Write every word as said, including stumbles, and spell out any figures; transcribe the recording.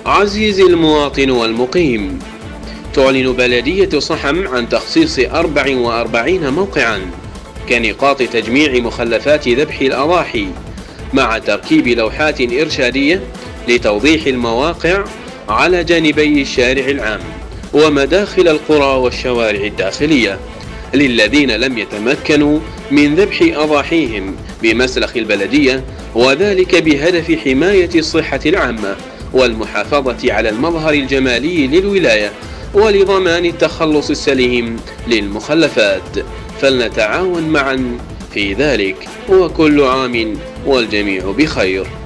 عزيزي المواطن والمقيم، تعلن بلدية صحم عن تخصيص أربع وأربعين موقعا كنقاط تجميع مخلفات ذبح الأضاحي، مع تركيب لوحات إرشادية لتوضيح المواقع على جانبي الشارع العام ومداخل القرى والشوارع الداخلية للذين لم يتمكنوا من ذبح أضاحيهم بمسلخ البلدية، وذلك بهدف حماية الصحة العامة والمحافظة على المظهر الجمالي للولاية ولضمان التخلص السليم للمخلفات. فلنتعاون معا في ذلك، وكل عام والجميع بخير.